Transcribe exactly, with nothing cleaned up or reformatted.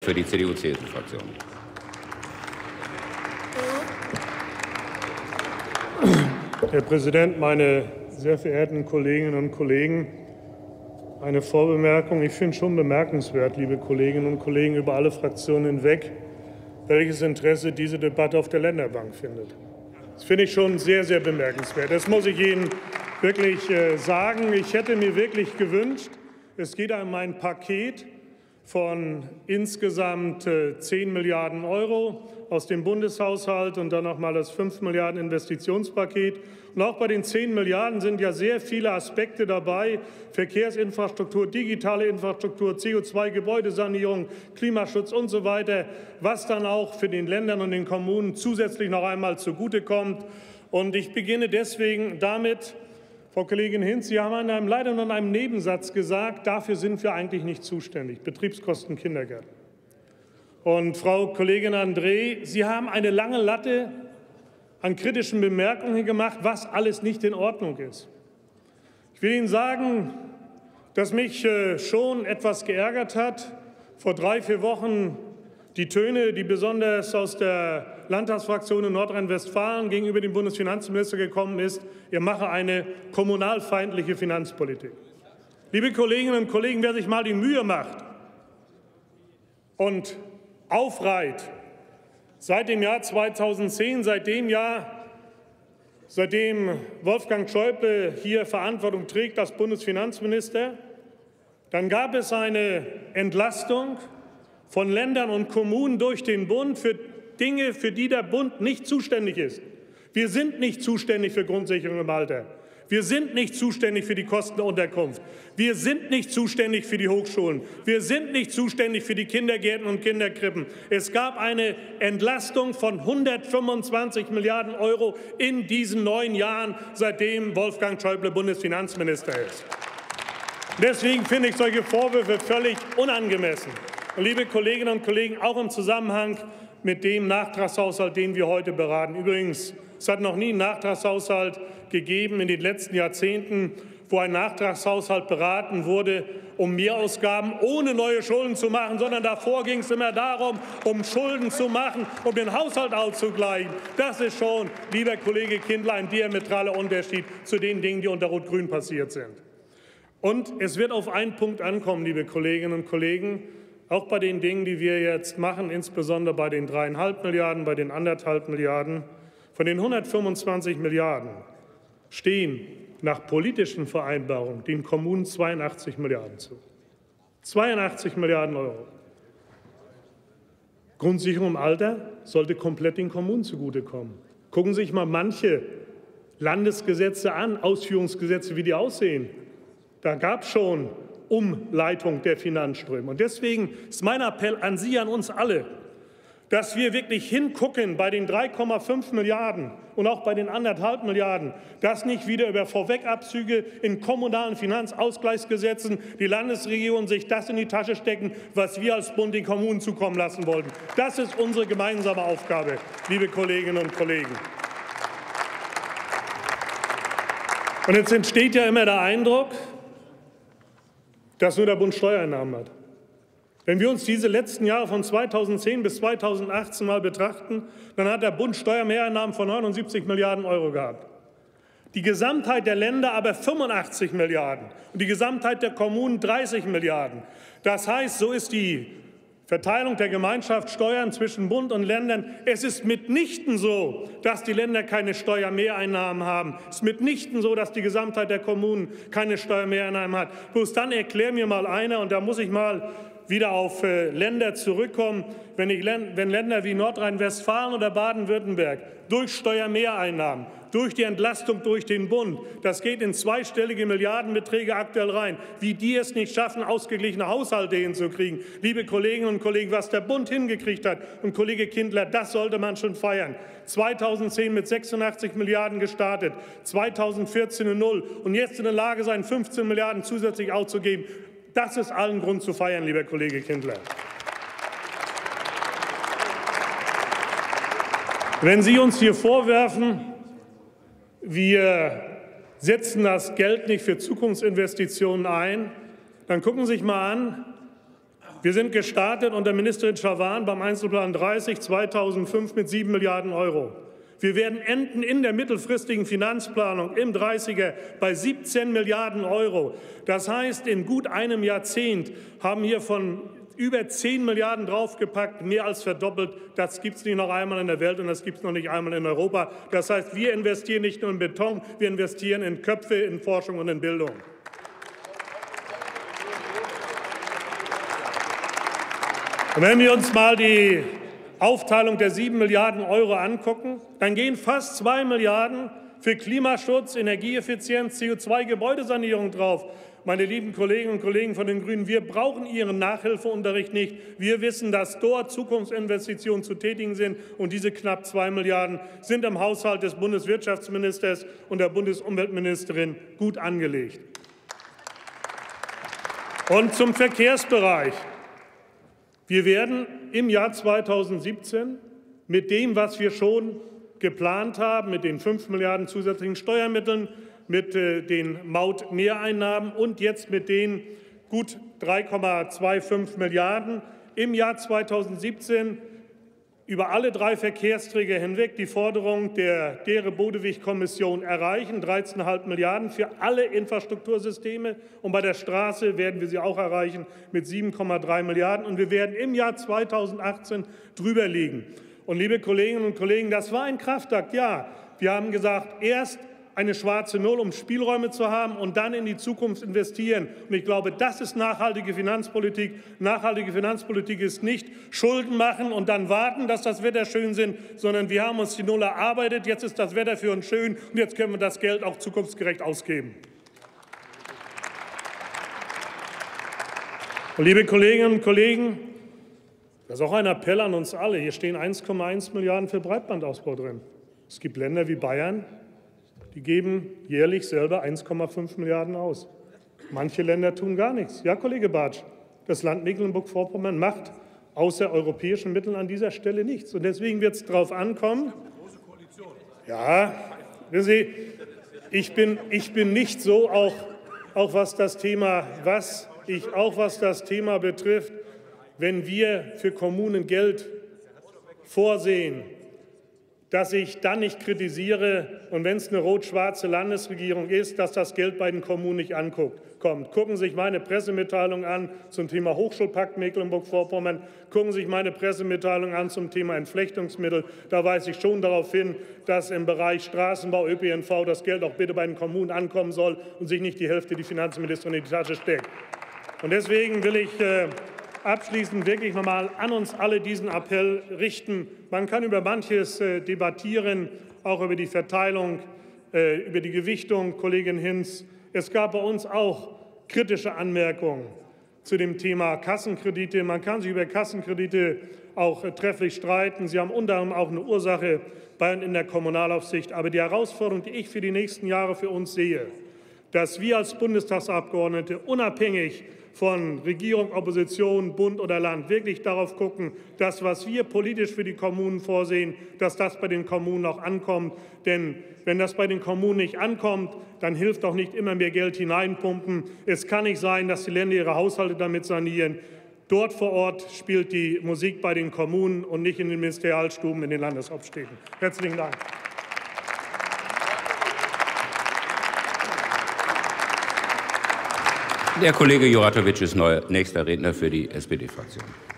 für die C D U-C S U-Fraktion. Herr Präsident, meine sehr verehrten Kolleginnen und Kollegen! Eine Vorbemerkung. Ich finde schon bemerkenswert, liebe Kolleginnen und Kollegen, über alle Fraktionen hinweg, welches Interesse diese Debatte auf der Länderbank findet. Das finde ich schon sehr, sehr bemerkenswert. Das muss ich Ihnen wirklich sagen. Ich hätte mir wirklich gewünscht, es geht um ein Paket von insgesamt zehn Milliarden Euro aus dem Bundeshaushalt und dann noch mal das fünf Milliarden Investitionspaket. Und auch bei den zehn Milliarden sind ja sehr viele Aspekte dabei: Verkehrsinfrastruktur, digitale Infrastruktur, C O zwei Gebäudesanierung, Klimaschutz und so weiter, was dann auch für den Ländern und den Kommunen zusätzlich noch einmal zugutekommt. Und ich beginne deswegen damit, Frau Kollegin Hinz, Sie haben in einem, leider nur in einem Nebensatz gesagt, dafür sind wir eigentlich nicht zuständig, Betriebskosten Kindergärten. Und Frau Kollegin André, Sie haben eine lange Latte an kritischen Bemerkungen gemacht, was alles nicht in Ordnung ist. Ich will Ihnen sagen, dass mich schon etwas geärgert hat, vor drei, vier Wochen die Töne, die besonders aus der Landtagsfraktion in Nordrhein-Westfalen gegenüber dem Bundesfinanzminister gekommen ist, er mache eine kommunalfeindliche Finanzpolitik. Liebe Kolleginnen und Kollegen, wer sich mal die Mühe macht und aufreiht, seit dem Jahr zweitausendzehn, seit dem Jahr, seitdem Wolfgang Schäuble hier Verantwortung trägt als Bundesfinanzminister, dann gab es eine Entlastung von Ländern und Kommunen durch den Bund für Dinge, für die der Bund nicht zuständig ist. Wir sind nicht zuständig für Grundsicherung im Alter. Wir sind nicht zuständig für die Kosten der Unterkunft. Wir sind nicht zuständig für die Hochschulen. Wir sind nicht zuständig für die Kindergärten und Kinderkrippen. Es gab eine Entlastung von hundertfünfundzwanzig Milliarden Euro in diesen neun Jahren, seitdem Wolfgang Schäuble Bundesfinanzminister ist. Deswegen finde ich solche Vorwürfe völlig unangemessen. Und liebe Kolleginnen und Kollegen, auch im Zusammenhang mit dem Nachtragshaushalt, den wir heute beraten. Übrigens, es hat noch nie einen Nachtragshaushalt gegeben in den letzten Jahrzehnten, wo ein Nachtragshaushalt beraten wurde, um Mehrausgaben ohne neue Schulden zu machen, sondern davor ging es immer darum, um Schulden zu machen, um den Haushalt auszugleichen. Das ist schon, lieber Kollege Kindler, ein diametraler Unterschied zu den Dingen, die unter Rot-Grün passiert sind. Und es wird auf einen Punkt ankommen, liebe Kolleginnen und Kollegen, auch bei den Dingen, die wir jetzt machen, insbesondere bei den dreieinhalb Milliarden, bei den anderthalb Milliarden. Von den hundertfünfundzwanzig Milliarden stehen nach politischen Vereinbarungen den Kommunen zweiundachtzig Milliarden zu. zweiundachtzig Milliarden Euro. Grundsicherung im Alter sollte komplett den Kommunen zugutekommen. Gucken Sie sich mal manche Landesgesetze an, Ausführungsgesetze, wie die aussehen. Da gab es schon Umleitung der Finanzströme. Und deswegen ist mein Appell an Sie, an uns alle, dass wir wirklich hingucken bei den drei Komma fünf Milliarden und auch bei den anderthalb Milliarden, dass nicht wieder über Vorwegabzüge in kommunalen Finanzausgleichsgesetzen die Landesregierungen sich das in die Tasche stecken, was wir als Bund den Kommunen zukommen lassen wollten. Das ist unsere gemeinsame Aufgabe, liebe Kolleginnen und Kollegen. Und jetzt entsteht ja immer der Eindruck, dass nur der Bund Steuereinnahmen hat. Wenn wir uns diese letzten Jahre von zweitausendzehn bis zweitausendachtzehn mal betrachten, dann hat der Bund Steuermehreinnahmen von neunundsiebzig Milliarden Euro gehabt. Die Gesamtheit der Länder aber fünfundachtzig Milliarden und die Gesamtheit der Kommunen dreißig Milliarden. Das heißt, so ist die Verteilung der Gemeinschaftssteuern zwischen Bund und Ländern. Es ist mitnichten so, dass die Länder keine Steuermehreinnahmen haben. Es ist mitnichten so, dass die Gesamtheit der Kommunen keine Steuermehreinnahmen hat. Bloß dann erklär mir mal einer, und da muss ich mal wieder auf äh, Länder zurückkommen, wenn, ich, wenn Länder wie Nordrhein-Westfalen oder Baden-Württemberg durch Steuermehreinnahmen, durch die Entlastung durch den Bund, das geht in zweistellige Milliardenbeträge aktuell rein, wie die es nicht schaffen, ausgeglichene Haushalte hinzukriegen. Liebe Kolleginnen und Kollegen, was der Bund hingekriegt hat, und Kollege Kindler, das sollte man schon feiern. zweitausendzehn mit sechsundachtzig Milliarden gestartet, zweitausendvierzehn eine Null und jetzt in der Lage sein, fünfzehn Milliarden zusätzlich auszugeben. Das ist allen Grund zu feiern, lieber Kollege Kindler. Wenn Sie uns hier vorwerfen, wir setzen das Geld nicht für Zukunftsinvestitionen ein, dann gucken Sie sich mal an, Wir sind gestartet unter Ministerin Schawan beim Einzelplan dreißig zweitausendfünf mit sieben Milliarden Euro. Wir werden enden in der mittelfristigen Finanzplanung im dreißiger bei siebzehn Milliarden Euro. Das heißt, in gut einem Jahrzehnt haben hier von über zehn Milliarden draufgepackt, mehr als verdoppelt. Das gibt es nicht noch einmal in der Welt und das gibt es noch nicht einmal in Europa. Das heißt, wir investieren nicht nur in Beton, wir investieren in Köpfe, in Forschung und in Bildung. Und wenn wir uns mal die Aufteilung der sieben Milliarden Euro angucken, dann gehen fast zwei Milliarden für Klimaschutz, Energieeffizienz, C O zwei Gebäudesanierung drauf. Meine lieben Kolleginnen und Kollegen von den Grünen, wir brauchen Ihren Nachhilfeunterricht nicht. Wir wissen, dass dort Zukunftsinvestitionen zu tätigen sind. Und diese knapp zwei Milliarden sind im Haushalt des Bundeswirtschaftsministers und der Bundesumweltministerin gut angelegt. Und zum Verkehrsbereich. Wir werden im Jahr zweitausendsiebzehn mit dem, was wir schon geplant haben, mit den fünf Milliarden zusätzlichen Steuermitteln, mit äh, den Mautmehreinnahmen und jetzt mit den gut drei Komma fünfundzwanzig Milliarden im Jahr zweitausendsiebzehn über alle drei Verkehrsträger hinweg die Forderung der Dere-Bodewig-Kommission erreichen, dreizehn Komma fünf Milliarden für alle Infrastruktursysteme. Und bei der Straße werden wir sie auch erreichen mit sieben Komma drei Milliarden. Und wir werden im Jahr zweitausendachtzehn drüber liegen. Und liebe Kolleginnen und Kollegen, das war ein Kraftakt. Ja, wir haben gesagt, erst eine schwarze Null, um Spielräume zu haben und dann in die Zukunft investieren. Und ich glaube, das ist nachhaltige Finanzpolitik. Nachhaltige Finanzpolitik ist nicht Schulden machen und dann warten, dass das Wetter schön sind, sondern wir haben uns die Null erarbeitet. Jetzt ist das Wetter für uns schön und jetzt können wir das Geld auch zukunftsgerecht ausgeben. Und liebe Kolleginnen und Kollegen, das ist auch ein Appell an uns alle. Hier stehen eins Komma eins Milliarden für Breitbandausbau drin. Es gibt Länder wie Bayern, die geben jährlich selber eins Komma fünf Milliarden aus. Manche Länder tun gar nichts. Ja, Kollege Bartsch, das Land Mecklenburg-Vorpommern macht außer europäischen Mitteln an dieser Stelle nichts. Und deswegen wird es darauf ankommen. Ja, wissen Sie, ich bin, ich bin nicht so, auch, auch was das Thema, was ich, auch was das Thema betrifft, wenn wir für Kommunen Geld vorsehen, dass ich dann nicht kritisiere und wenn es eine rot-schwarze Landesregierung ist, dass das Geld bei den Kommunen nicht ankommt. Gucken Sie sich meine Pressemitteilung an zum Thema Hochschulpakt Mecklenburg-Vorpommern, gucken Sie sich meine Pressemitteilung an zum Thema Entflechtungsmittel. Da weise ich schon darauf hin, dass im Bereich Straßenbau, Ö P N V das Geld auch bitte bei den Kommunen ankommen soll und sich nicht die Hälfte die Finanzministerin in die Tasche steckt. Und deswegen will ich äh, abschließend wirklich noch einmal an uns alle diesen Appell richten. Man kann über manches äh, debattieren, auch über die Verteilung, äh, über die Gewichtung, Kollegin Hinz. Es gab bei uns auch kritische Anmerkungen zu dem Thema Kassenkredite. Man kann sich über Kassenkredite auch äh, trefflich streiten. Sie haben unter anderem auch eine Ursache bei in der Kommunalaufsicht. Aber die Herausforderung, die ich für die nächsten Jahre für uns sehe, dass wir als Bundestagsabgeordnete unabhängig von Regierung, Opposition, Bund oder Land wirklich darauf gucken, dass, was wir politisch für die Kommunen vorsehen, dass das bei den Kommunen auch ankommt. Denn wenn das bei den Kommunen nicht ankommt, dann hilft auch nicht immer mehr Geld hineinpumpen. Es kann nicht sein, dass die Länder ihre Haushalte damit sanieren. Dort vor Ort spielt die Musik bei den Kommunen und nicht in den Ministerialstuben in den Landeshauptstädten. Herzlichen Dank. Der Kollege Juratowitsch ist neuer nächster Redner für die S P D-Fraktion.